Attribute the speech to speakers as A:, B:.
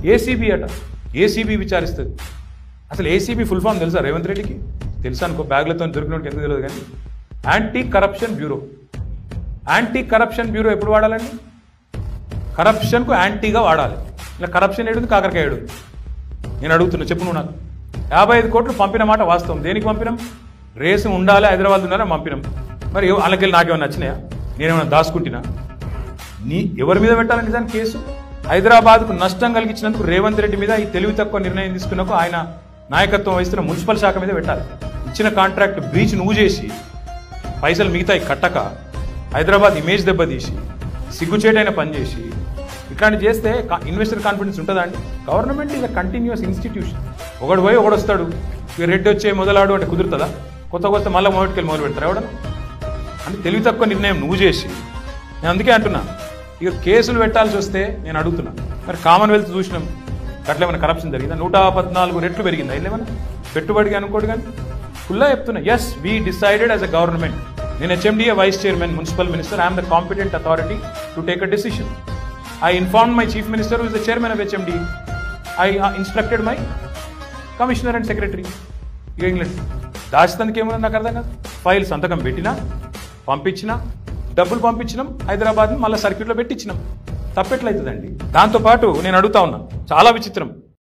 A: ACB అట, ACB విచారిస్తుంది. అసలు ACB full form తెలుసా రేవంత్ రెడ్డికి? తెలుసా అనుకో, బ్యాగ్లతో దొరికినోడికి ఎందుకు తెలియదు. కానీ anti corruption bureau. Anti corruption bureau ఎప్పుడు వాడాలండి? కరప్షన్కు యాంటీగా వాడాలి. ఇలా కరప్షన్ ఏడుంది, కాకరకాయ ఏడుంది? నేను అడుగుతున్నా, చెప్పు నువ్వు నాకు. 55 కోట్లు పంపిన మాట వాస్తవం. దేనికి పంపినాం? రేసు ఉండాలి, హైదరాబాద్ ఉన్నారా పంపినాం. మరి వాళ్ళకెళ్ళి నాకేమైనా నచ్చినాయా? నేనేమైనా దాచుకుంటున్నా? ఎవరి మీద పెట్టాలని నిజానికి కేసు? హైదరాబాద్కు నష్టం కలిగించినందుకు రేవంత్ రెడ్డి మీద ఈ తెలివి తక్కువ నిర్ణయం తీసుకున్నకు ఆయన నాయకత్వం వహిస్తున్న మున్సిపల్ శాఖ మీద పెట్టాలి. ఇచ్చిన కాంట్రాక్ట్ బ్రీచ్ నువ్వు చేసి పైసలు మిగతాయి కట్టక హైదరాబాద్ ఇమేజ్ దెబ్బతీసి సిగ్గుచేటైన పని చేసి ఇట్లాంటి చేస్తే ఇన్వెస్టర్ కాన్ఫిడెన్స్ ఉంటుందా అండి? Government is a continuous institution. ఒకడు పోయి ఒకడు వస్తాడు, ఇక రెడ్డి వచ్చే మొదలాడు అంటే కుదురుతుందా? కొత్త మళ్ళీ మొదటికెళ్ళి మొదలు పెడతారు ఎవడన్నా? అంటే తెలివి తక్కువ నిర్ణయం నువ్వు చేసి, నేను అందుకే అంటున్నా, ఇక కేసులు పెట్టాల్సి వస్తే నేను అడుగుతున్నా, మరి కామన్వెల్త్ చూసినాం, అట్లా ఏమైనా కరప్షన్ జరిగిందా? 114 రెట్లు పెరిగిందా? ఏమైనా పెట్టుబడికి అనుకోడు. కానీ ఫుల్లా చెప్తున్నా, yes we decided as a government. నేను HMDA vice chairman, municipal minister, I'm the competent authority to take a decision. I informed my chief minister, who is the chairman of HMD. I instructed my commissioner and secretary. England. దాచితందుకు ఏమన్నా నాకు అర్థం కాదు. File సంతకం పెట్టినా, పంపించినా, డబ్బులు పంపించినాం, హైదరాబాద్ని మళ్ళీ సర్క్యూట్లో పెట్టించినాం. తప్పెట్లయితుందండి? దాంతోపాటు నేను అడుగుతా ఉన్నా, చాలా విచిత్రం.